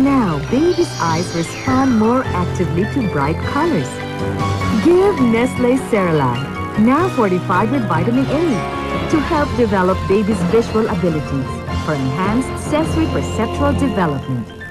Now, baby's eyes respond more actively to bright colors. Give Nestlé Cerelac, now fortified with vitamin A, to help develop baby's visual abilities for enhanced sensory perceptual development.